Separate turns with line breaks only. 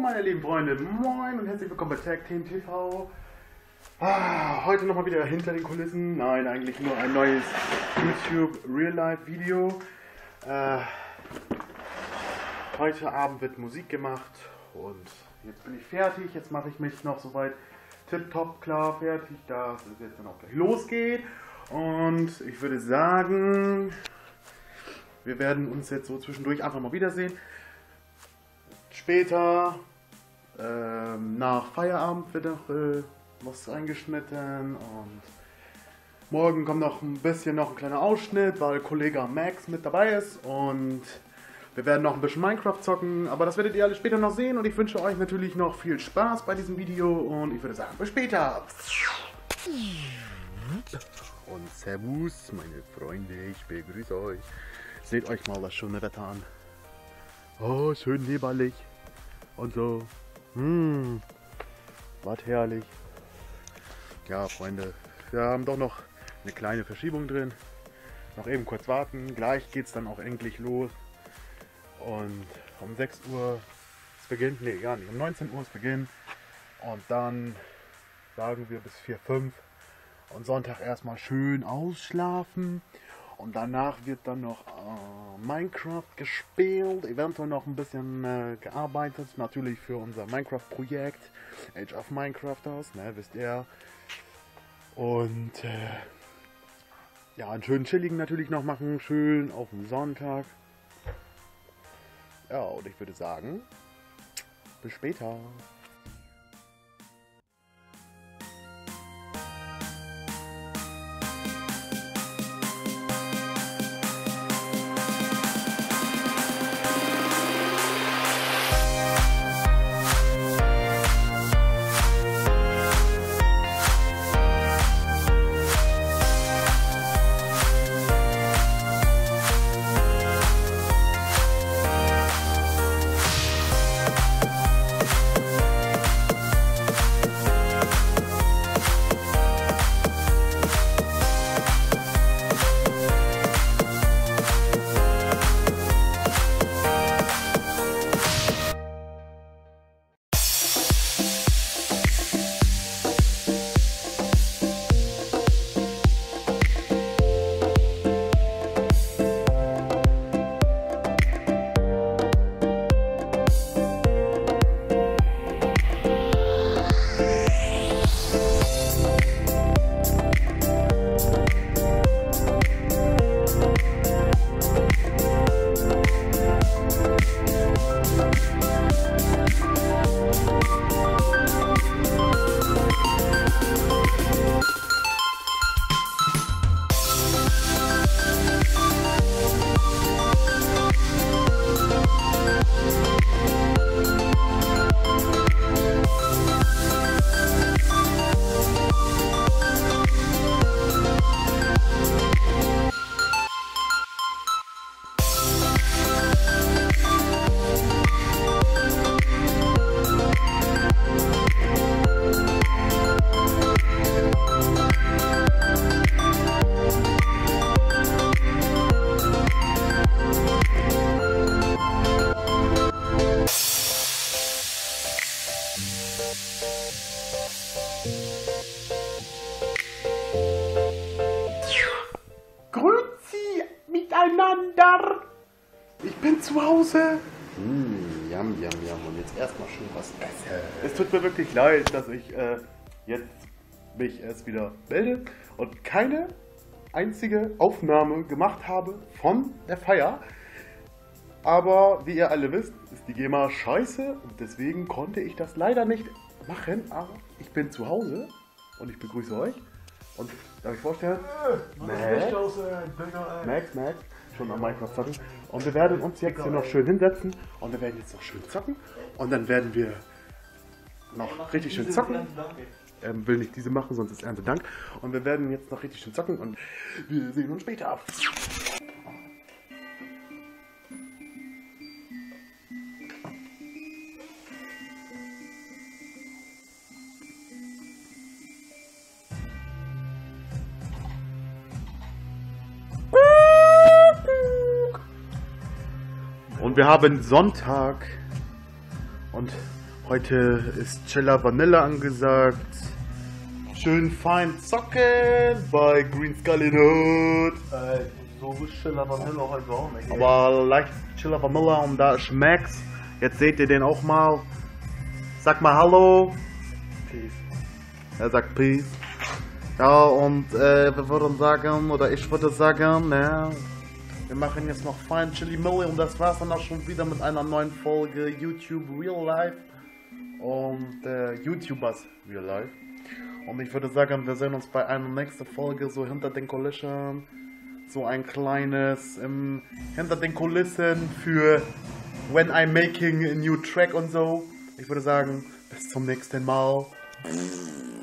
meine lieben Freunde, moin und herzlich willkommen bei Tag Team TV. Heute nochmal wieder hinter den Kulissen. Nein, eigentlich nur ein neues YouTube Real Life Video. Heute Abend wird Musik gemacht und jetzt bin ich fertig. Jetzt mache ich mich noch soweit tipptopp klar fertig, dass es jetzt dann auch gleich losgeht. Und ich würde sagen, wir werden uns jetzt so zwischendurch einfach mal wiedersehen. Später, nach Feierabend wird noch was eingeschnitten und morgen kommt noch ein kleiner Ausschnitt, weil Kollege Max mit dabei ist und wir werden noch ein bisschen Minecraft zocken, aber das werdet ihr alle später noch sehen und ich wünsche euch natürlich noch viel Spaß bei diesem Video und ich würde sagen, bis später! Und Servus, meine Freunde, ich begrüße euch. Seht euch mal das schöne Wetter an. Oh, schön nebelig. Und so. Was herrlich. Ja, Freunde, wir haben doch noch eine kleine Verschiebung drin. Noch eben kurz warten. Gleich geht es dann auch endlich los. Und um 6 Uhr ist Beginn. Ne, gar nicht. Um 19 Uhr ist Beginn. Und dann sagen wir bis 4, 5. Und Sonntag erstmal schön ausschlafen. Und danach wird dann noch Minecraft gespielt, eventuell noch ein bisschen gearbeitet, natürlich für unser Minecraft-Projekt, Age of Minecrafters, ne, wisst ihr. Und ja, einen schönen chilligen natürlich noch machen, schön auf dem Sonntag. Ja, und ich würde sagen, bis später. Grüezi miteinander! Ich bin zu Hause! Yum, yum, yum. Und jetzt erstmal schön was essen. Es tut mir wirklich leid, dass ich jetzt mich erst wieder melde und keine einzige Aufnahme gemacht habe von der Feier. Aber wie ihr alle wisst, ist die GEMA scheiße und deswegen konnte ich das leider nicht machen. Aber ich bin zu Hause und ich begrüße euch. Und darf ich vorstellen? Max, schon am Minecraft zocken. Und wir werden uns jetzt hier noch schön hinsetzen und wir werden jetzt noch schön zocken. Und dann werden wir noch richtig schön zocken. Will nicht diese machen, sonst ist Erntedank. Und wir werden jetzt noch richtig schön zocken und wir sehen uns später. Und wir haben Sonntag und Heute ist Chilla Vanilla angesagt. Schön fein zocken bei Green Scarlet Hood.
So Chilla Vanilla heute auch nicht.
Aber leicht Chilla Vanilla und da ist Max. Jetzt seht ihr den auch mal. Sag mal Hallo.
Peace.
Er sagt Peace. Ja, und wir würden sagen, oder ich würde sagen, ne, wir machen jetzt noch fein Chili Milli und das war's dann auch schon wieder mit einer neuen Folge YouTube Real Life und YouTubers Real Life. Und ich würde sagen, wir sehen uns bei einer nächsten Folge so hinter den Kulissen, so ein kleines hinter den Kulissen für when I'm making a new track und so. Ich würde sagen, bis zum nächsten Mal.